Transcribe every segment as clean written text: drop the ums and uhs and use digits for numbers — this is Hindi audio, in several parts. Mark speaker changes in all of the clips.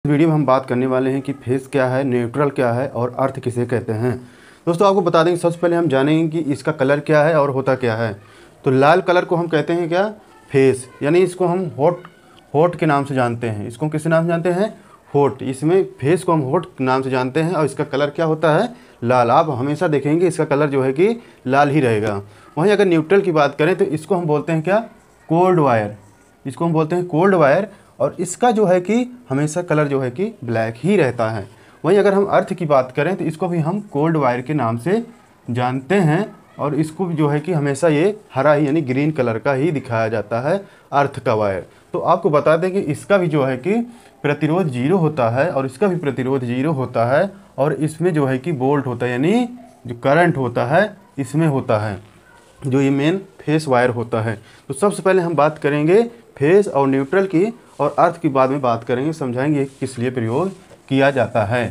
Speaker 1: वीडियो में हम बात करने वाले हैं कि फेस क्या है, न्यूट्रल क्या है और अर्थ किसे कहते हैं। दोस्तों आपको बता दें कि सबसे पहले हम जानेंगे कि इसका कलर क्या है और होता क्या है। तो लाल कलर को हम कहते हैं क्या, फेस, यानी इसको हम होठ के नाम से जानते हैं। इसको किस नाम से जानते हैं, होठ। इसमें फेस को हम होठ के नाम से जानते हैं और इसका कलर क्या होता है, लाल। आप हमेशा देखेंगे इसका कलर जो है कि लाल ही रहेगा। वहीं अगर न्यूट्रल की बात करें तो इसको हम बोलते हैं क्या, कोल्ड वायर। इसको हम बोलते हैं कोल्ड वायर और इसका जो है कि हमेशा कलर जो है कि ब्लैक ही रहता है। वहीं अगर हम अर्थ की बात करें तो इसको भी हम कोल्ड वायर के नाम से जानते हैं और इसको जो है कि हमेशा ये हरा ही यानी ग्रीन कलर का ही दिखाया जाता है, अर्थ का वायर। तो आपको बता दें कि इसका भी जो है कि प्रतिरोध 0 होता है और इसका भी प्रतिरोध 0 होता है और इसमें जो है कि वोल्ट होता है, यानी जो करंट होता है इसमें होता है, जो ये मेन फेस वायर होता है। तो सबसे पहले हम बात करेंगे फेस और न्यूट्रल की और अर्थ की बाद में बात करेंगे, समझाएंगे किस लिए प्रयोग किया जाता है।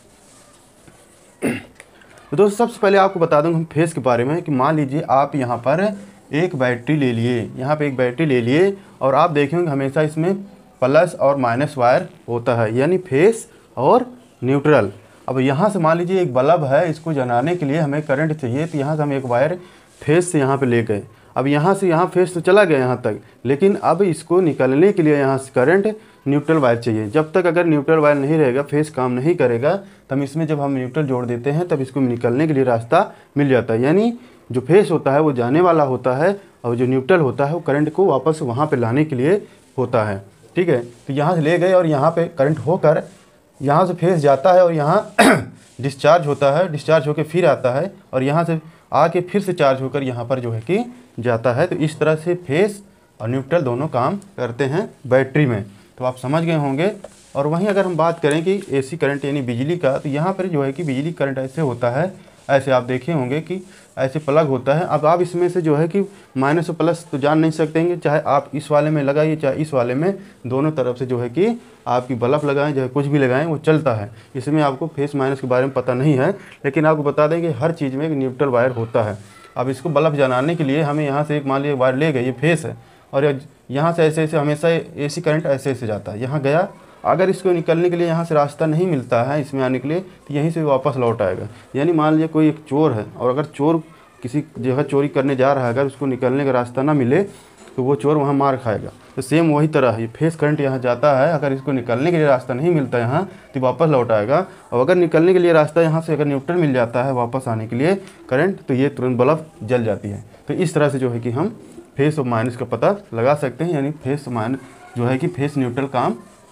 Speaker 1: तो दोस्तों सबसे पहले आपको बता दूं हम फेस के बारे में कि मान लीजिए आप यहाँ पर एक बैटरी ले लिए, यहाँ पे एक बैटरी ले लिए और आप देखेंगे हमेशा इसमें प्लस और माइनस वायर होता है, यानी फेस और न्यूट्रल। अब यहाँ से मान लीजिए एक बल्ब है, इसको जलाने के लिए हमें करंट चाहिए, तो यहाँ से हम एक वायर फेस से यहाँ पे ले गए। अब यहाँ से यहाँ फेस तो चला गया यहाँ तक, लेकिन अब इसको निकलने के लिए यहाँ से करंट न्यूट्रल वायर चाहिए। जब तक अगर न्यूट्रल वायर नहीं रहेगा, फेस काम नहीं करेगा, तब इसमें जब हम न्यूट्रल जोड़ देते हैं तब इसको निकलने के लिए रास्ता मिल जाता है। यानी जो फेस होता है वो जाने वाला होता है और जो न्यूट्रल होता है वो करंट को वापस वहाँ पर लाने के लिए होता है। ठीक है, तो यहाँ से ले गए और यहाँ पर करंट होकर यहाँ से फेस जाता है और यहाँ डिस्चार्ज होता है, डिस्चार्ज होकर फिर आता है और यहाँ से आके फिर से चार्ज होकर यहाँ पर जो है कि जाता है। तो इस तरह से फेस और न्यूट्रल दोनों काम करते हैं बैटरी में, तो आप समझ गए होंगे। और वहीं अगर हम बात करें कि एसी करंट यानी बिजली का, तो यहाँ पर जो है कि बिजली करंट ऐसे होता है, ऐसे आप देखे होंगे कि ऐसे प्लग होता है। अब आप इसमें से जो है कि माइनस और प्लस तो जान नहीं सकते हैं, चाहे आप इस वाले में लगाइए चाहे इस वाले में, दोनों तरफ से जो है कि आपकी बल्ब लगाएं चाहे कुछ भी लगाएं वो चलता है। इसमें आपको फेस माइनस के बारे में पता नहीं है, लेकिन आपको बता दें कि हर चीज़ में एक न्यूट्रल वायर होता है। अब इसको बल्ब जलाने के लिए हमें यहाँ से एक मान लीजिए वायर ले गए, ये फेस है और यहाँ से ऐसे ऐसे हमेशा एसी करंट ऐसे ऐसे जाता है, यहाँ गया। अगर इसको निकलने के लिए यहाँ से रास्ता नहीं मिलता है इसमें आने के लिए, तो यहीं से वापस लौट आएगा। यानी मान लीजिए कोई एक चोर है और अगर चोर किसी जगह चोरी करने जा रहा है, अगर उसको निकलने का रास्ता ना मिले तो वो चोर वहाँ मार खाएगा। तो सेम वही तरह है, फेस करंट यहाँ जाता है, अगर इसको निकलने के लिए रास्ता नहीं मिलता यहाँ तो वापस लौट आएगा। और अगर निकलने के लिए रास्ता यहाँ से अगर न्यूट्रल मिल जाता है वापस आने के लिए करंट, तो ये तुरंत बल्ब जल जाती है। तो इस तरह से जो है कि हम फेस और माइनस का पता लगा सकते हैं, यानी फेस माइनस जो है कि फेस न्यूट्रल काम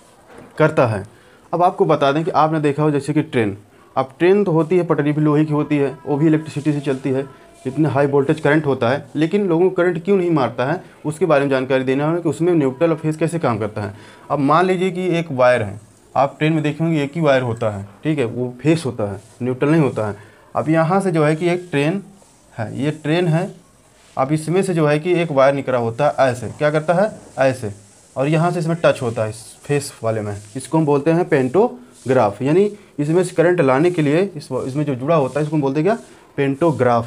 Speaker 1: करता है। अब आपको बता दें कि आपने देखा हो जैसे कि ट्रेन, अब ट्रेन तो होती है पटरी भी लोहे की होती है, वो भी इलेक्ट्रिसिटी से चलती है, इतने हाई वोल्टेज करंट होता है, लेकिन लोगों को करंट क्यों नहीं मारता है उसके बारे में जानकारी देना है कि उसमें न्यूट्रल और फेस कैसे काम करता है। अब मान लीजिए कि एक वायर है, आप ट्रेन में देखेंगे एक ही वायर होता है, ठीक है, वो फेस होता है, न्यूट्रल नहीं होता है। अब यहाँ से जो है कि एक ट्रेन है, ये ट्रेन है, अब इसमें से जो है कि एक वायर निकला होता है ऐसे, क्या करता है ऐसे, और यहाँ से इसमें टच होता है इस फेस वाले में, इसको हम बोलते हैं पेंटोग्राफ। यानी इसमें से करंट लाने के लिए इसमें जो जुड़ा होता है इसको हम बोलते हैं क्या, पेंटोग्राफ।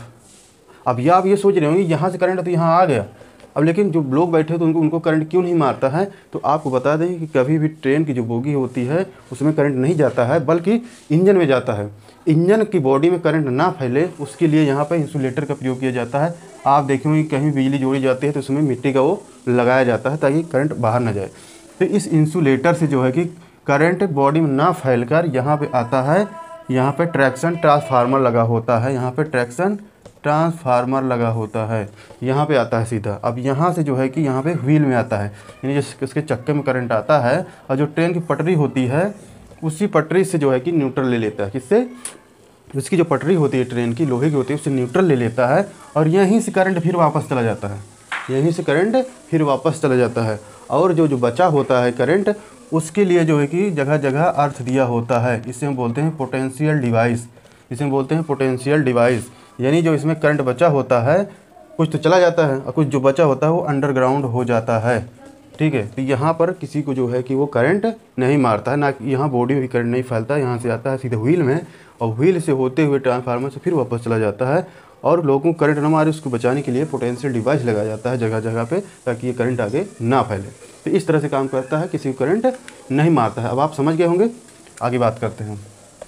Speaker 1: अब आप ये सोच रहे होंगे यहाँ से करंट तो यहाँ आ गया, अब लेकिन जो लोग बैठे तो उनको करंट क्यों नहीं मारता है। तो आपको बता दें कि कभी भी ट्रेन की जो बोगी होती है उसमें करंट नहीं जाता है, बल्कि इंजन में जाता है। इंजन की बॉडी में करंट ना फैले उसके लिए यहाँ पर इंसुलेटर का प्रयोग किया जाता है। आप देखेंगे कहीं बिजली जोड़ी जाती है तो उसमें मिट्टी का वो लगाया जाता है ताकि करंट बाहर ना जाए। तो इस इंसुलेटर से जो है कि करंट बॉडी में ना फैल कर यहाँ पर आता है, यहाँ पर ट्रैक्शन ट्रांसफार्मर लगा होता है, यहाँ पर ट्रैक्शन ट्रांसफार्मर लगा होता है, यहाँ पे आता है सीधा। अब यहाँ से जो है कि यहाँ पे व्हील में आता है, यानी जैसे उसके चक्के में करंट आता है और जो ट्रेन की पटरी होती है उसी पटरी से जो है कि न्यूट्रल ले लेता है। किससे, उसकी जो पटरी होती है ट्रेन की लोहे की होती है उससे न्यूट्रल ले लेता है और यहीं से करंट फिर वापस चला जाता है, यहीं से करंट फिर वापस चला जाता है। और जो बचा होता है करंट उसके लिए जो है कि जगह जगह अर्थ दिया होता है, इसे हम बोलते हैं पोटेंशियल डिवाइस, इसे हम बोलते हैं पोटेंशियल डिवाइस। यानी जो इसमें करंट बचा होता है कुछ तो चला जाता है और कुछ जो बचा होता है वो अंडरग्राउंड हो जाता है। ठीक है, तो यहाँ पर किसी को जो है कि वो करंट नहीं मारता है, ना यहाँ बॉडी में भी करंट नहीं फैलता है, यहाँ से आता है सीधे व्हील में और व्हील से होते हुए ट्रांसफार्मर से फिर वापस चला जाता है। और लोगों को करंट ना मारे उसको बचाने के लिए पोटेंशियल डिवाइस लगाया जाता है जगह जगह पे, ताकि ये करंट आगे ना फैले। तो इस तरह से काम करता है, किसी को करंट नहीं मारता है। अब आप समझ गए होंगे, आगे बात करते हैं।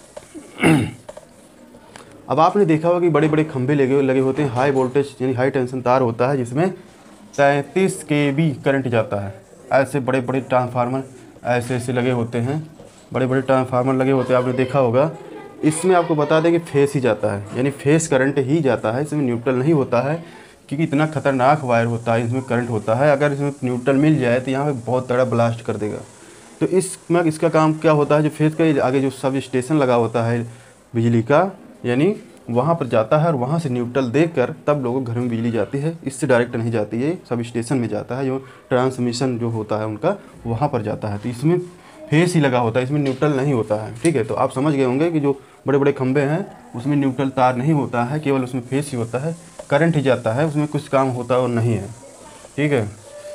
Speaker 1: अब आपने देखा होगा कि बड़े बड़े खंभे लगे होते हैं, हाई वोल्टेज यानी हाई टेंशन तार होता है जिसमें 33 kV करंट जाता है। ऐसे बड़े बड़े ट्रांसफार्मर ऐसे लगे होते हैं, बड़े बड़े ट्रांसफार्मर लगे होते हैं, आपने देखा होगा। इसमें आपको बता दें कि फेस ही जाता है, यानी फेस करंट ही जाता है, इसमें न्यूट्रल नहीं होता है, क्योंकि इतना खतरनाक वायर होता है, इसमें करंट होता है। अगर इसमें न्यूट्रल मिल जाए तो यहाँ पे बहुत तगड़ा ब्लास्ट कर देगा। तो इसमें इसका काम क्या होता है, जो फेस के आगे जो सब स्टेशन लगा होता है बिजली का, यानी वहाँ पर जाता है और वहाँ से न्यूट्रल देकर तब लोगों के घर में बिजली जाती है। इससे डायरेक्ट नहीं जाती है, सब स्टेशन में जाता है, जो ट्रांसमिशन जो होता है उनका वहाँ पर जाता है। तो इसमें फेस ही लगा होता है, इसमें न्यूट्रल नहीं होता है। ठीक है, तो आप समझ गए होंगे कि जो बड़े बड़े खंभे हैं उसमें न्यूट्रल तार नहीं होता है, केवल उसमें फेस ही होता है, करंट ही जाता है, उसमें कुछ काम होता है और नहीं है। ठीक है,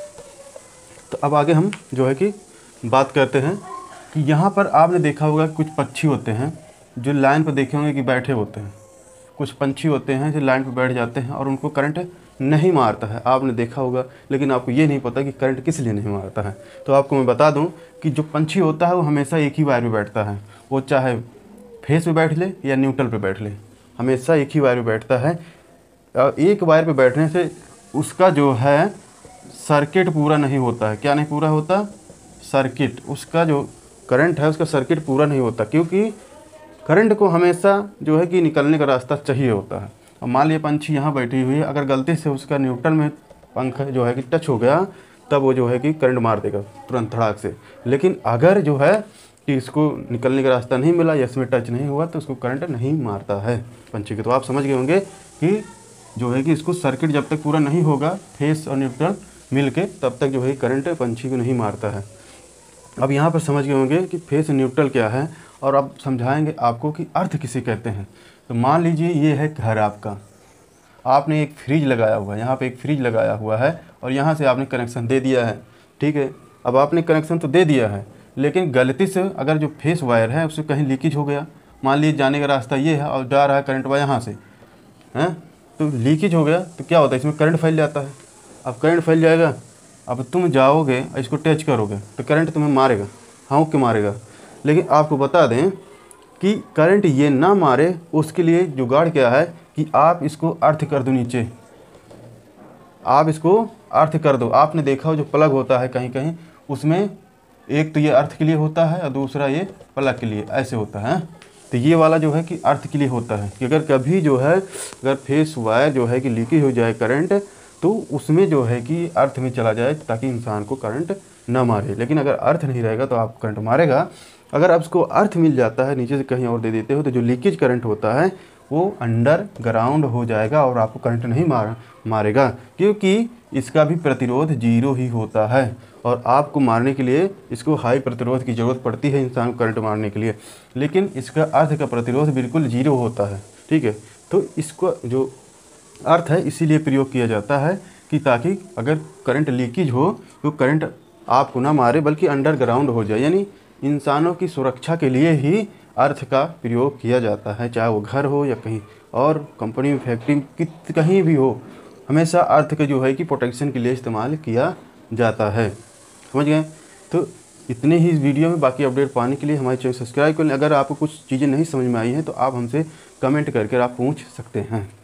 Speaker 1: तो अब आगे हम जो है कि बात करते हैं कि यहाँ पर आपने देखा होगा कुछ पक्षी होते हैं जो लाइन पर देखे होंगे कि बैठे होते हैं। कुछ पंछी होते हैं जो लाइन पर बैठ जाते हैं और उनको करंट नहीं मारता है, आपने देखा होगा। लेकिन आपको ये नहीं पता कि करंट किस लिए नहीं मारता है। तो आपको मैं बता दूं कि जो पंछी होता है वो हमेशा एक ही वायर पे बैठता है, वो चाहे फेस पे बैठ ले या न्यूट्रल पे बैठ ले, हमेशा एक ही वायर पे बैठता है। एक वायर पे बैठने से उसका जो है सर्किट पूरा नहीं होता है। क्या नहीं पूरा होता? सर्किट, उसका जो करंट है उसका सर्किट पूरा नहीं होता, क्योंकि करंट को हमेशा जो है कि निकलने का रास्ता चाहिए होता है। और मान लीजिए पंछी यहाँ बैठी हुई है, अगर गलती से उसका न्यूट्रल में पंख जो है कि टच हो गया, तब वो जो है कि करंट मार देगा तुरंत धड़ाक से। लेकिन अगर जो है कि इसको निकलने का रास्ता नहीं मिला या इसमें टच नहीं हुआ तो उसको करंट नहीं मारता है पंछी के। तो आप समझ गए होंगे कि जो है कि इसको सर्किट जब तक पूरा नहीं होगा फेस और न्यूट्रल मिल के, तब तक जो है करंट पंछी को नहीं मारता है। अब यहाँ पर समझ गए होंगे कि फेस न्यूट्रल क्या है, और अब समझाएंगे आपको कि अर्थ किसे कहते हैं। तो मान लीजिए ये है घर आपका, आपने एक फ्रिज लगाया हुआ है, यहाँ पे एक फ्रिज लगाया हुआ है और यहाँ से आपने कनेक्शन दे दिया है। ठीक है, अब आपने कनेक्शन तो दे दिया है, लेकिन गलती से अगर जो फेस वायर है उससे कहीं लीकेज हो गया, मान लीजिए जाने का रास्ता ये है और जा रहा है करंट वायर यहाँ से, हैं, तो लीकेज हो गया तो क्या होता है, इसमें करंट फैल जाता है। अब करंट फैल जाएगा, अब तुम जाओगे इसको टच करोगे तो करंट तुम्हें मारेगा, हाँक के मारेगा। लेकिन आपको बता दें कि करंट ये ना मारे उसके लिए जुगाड़ क्या है कि आप इसको अर्थ कर दो नीचे, आप इसको अर्थ कर दो। आपने देखा हो जो प्लग होता है कहीं कहीं, उसमें एक तो ये अर्थ के लिए होता है और दूसरा ये प्लग के लिए ऐसे होता है। तो ये वाला जो है कि अर्थ के लिए होता है कि अगर कभी जो है अगर फेस वायर जो है कि लीकेज हो जाए करंट, तो उसमें जो है कि अर्थ में चला जाए ताकि इंसान को करंट ना मारे। लेकिन अगर अर्थ नहीं रहेगा तो आप करंट मारेगा। अगर आप उसको अर्थ मिल जाता है, नीचे से कहीं और दे देते हो, तो जो लीकेज करंट होता है वो अंडर ग्राउंड हो जाएगा और आपको करंट नहीं मारेगा, क्योंकि इसका भी प्रतिरोध 0 ही होता है। और आपको मारने के लिए इसको हाई प्रतिरोध की ज़रूरत पड़ती है इंसान को करंट मारने के लिए, लेकिन इसका अर्थ का प्रतिरोध बिल्कुल 0 होता है। ठीक है, तो इसको जो अर्थ है इसीलिए प्रयोग किया जाता है कि ताकि अगर करंट लीकेज हो तो करंट आपको ना मारे बल्कि अंडरग्राउंड हो जाए, यानी इंसानों की सुरक्षा के लिए ही अर्थ का प्रयोग किया जाता है। चाहे वो घर हो या कहीं और कंपनी में, फैक्ट्री में, कहीं भी हो, हमेशा अर्थ का जो है कि प्रोटेक्शन के लिए इस्तेमाल किया जाता है। समझ गए? तो इतने ही इस वीडियो में, बाकी अपडेट पाने के लिए हमारे चैनल सब्सक्राइब करें। अगर आपको कुछ चीज़ें नहीं समझ में आई हैं तो आप हमसे कमेंट करके आप पूछ सकते हैं।